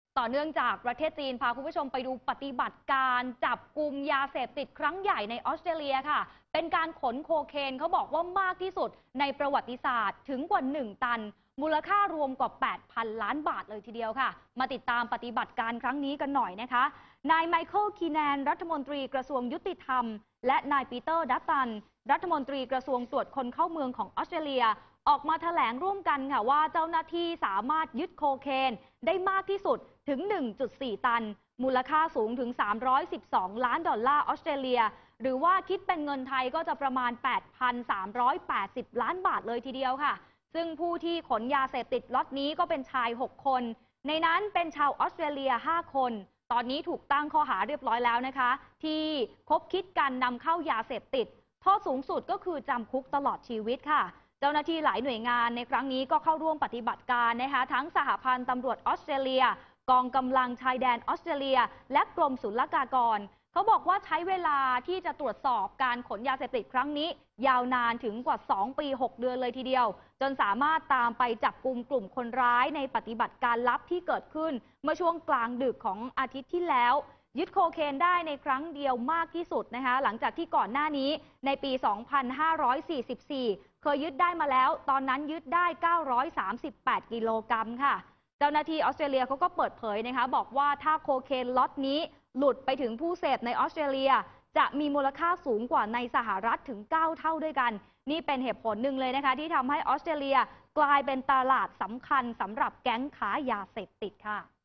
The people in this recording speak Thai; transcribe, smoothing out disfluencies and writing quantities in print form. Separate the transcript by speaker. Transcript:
Speaker 1: ต่อเนื่องจากประเทศจีนพาคุณผู้ชมไปดูปฏิบัติการจับกุมยาเสพติดครั้งใหญ่ในออสเตรเลียค่ะเป็นการขนโคเคนเขาบอกว่ามากที่สุดในประวัติศาสตร์ถึงกว่า1 ตันมูลค่ารวมกว่า 8,000 ล้านบาทเลยทีเดียวค่ะมาติดตามปฏิบัติการครั้งนี้กันหน่อยนะคะนายไมเคิลคีแนนรัฐมนตรีกระทรวงยุติธรรมและนายปีเตอร์ดัตตันรัฐมนตรีกระทรวงตรวจคนเข้าเมืองของออสเตรเลียออกมาแถลงร่วมกันค่ะว่าเจ้าหน้าที่สามารถยึดโคเคนได้มากที่สุดถึง 1.4 ตันมูลค่าสูงถึง$312 ล้านออสเตรเลียหรือว่าคิดเป็นเงินไทยก็จะประมาณ 8,380 ล้านบาทเลยทีเดียวค่ะซึ่งผู้ที่ขนยาเสพติดล็อตนี้ก็เป็นชาย 6 คนในนั้นเป็นชาวออสเตรเลีย 5 คนตอนนี้ถูกตั้งข้อหาเรียบร้อยแล้วนะคะที่คบคิดการนำเข้ายาเสพติดโทษสูงสุดก็คือจำคุกตลอดชีวิตค่ะเจ้าหน้าที่หลายหน่วยงานในครั้งนี้ก็เข้าร่วมปฏิบัติการนะคะทั้งสหพันธ์ตำรวจออสเตรเลียกองกำลังชายแดนออสเตรเลียและกรมศุลกากรเขาบอกว่าใช้เวลาที่จะตรวจสอบการขนยาเสพติดครั้งนี้ยาวนานถึงกว่า2 ปี 6 เดือนเลยทีเดียวจนสามารถตามไปจับกุมกลุ่มคนร้ายในปฏิบัติการลับที่เกิดขึ้นเมื่อช่วงกลางดึกของอาทิตย์ที่แล้วยึดโคเคนได้ในครั้งเดียวมากที่สุดนะคะหลังจากที่ก่อนหน้านี้ในปี 2544 เคยยึดได้มาแล้วตอนนั้นยึดได้ 938 กิโลกรัมค่ะเจ้าหน้าที่ออสเตรเลียเขาก็เปิดเผยนะคะบอกว่าถ้าโคเคนล็อตนี้หลุดไปถึงผู้เสพในออสเตรเลียจะมีมูลค่าสูงกว่าในสหรัฐถึง 9 เท่าด้วยกันนี่เป็นเหตุผลหนึ่งเลยนะคะที่ทำให้ออสเตรเลียกลายเป็นตลาดสำคัญสำหรับแก๊งค้ายาเสพติดค่ะ